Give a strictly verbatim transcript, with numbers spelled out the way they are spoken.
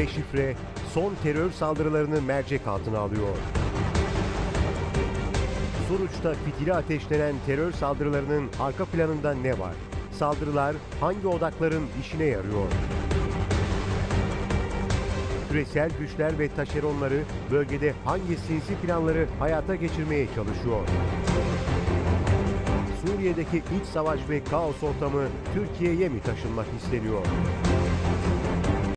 deşifre son terör saldırılarını mercek altına alıyor. Suruç'ta fitili ateşlenen terör saldırılarının arka planında ne var? Saldırılar hangi odakların işine yarıyor? Küresel güçler ve taşeronları bölgede hangi sinsi planları hayata geçirmeye çalışıyor? Suriye'deki iç savaş ve kaos ortamı Türkiye'ye mi taşınmak isteniyor?